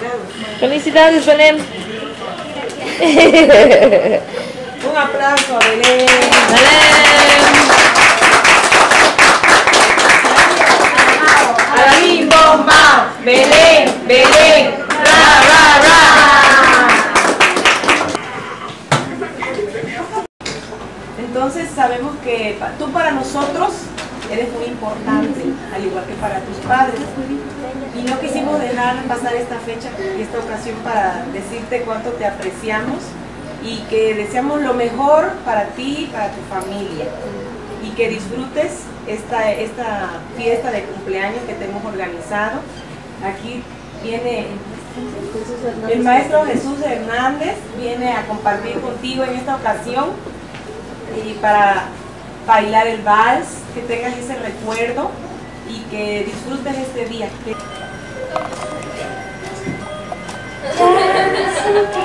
Felicidades, Belén. Un aplauso a Belén. Belén. Bomba. Belén, Belén. Ra, ra, ra. Entonces sabemos que tú para nosotros eres muy importante, al igual que para tus padres. Y no quisimos dejar pasar esta fecha y esta ocasión para decirte cuánto te apreciamos y que deseamos lo mejor para ti y para tu familia. Y que disfrutes esta fiesta de cumpleaños que te hemos organizado. Aquí viene el maestro Jesús Hernández, viene a compartir contigo en esta ocasión y para bailar el vals, que tengas ese recuerdo y que disfrutes este día.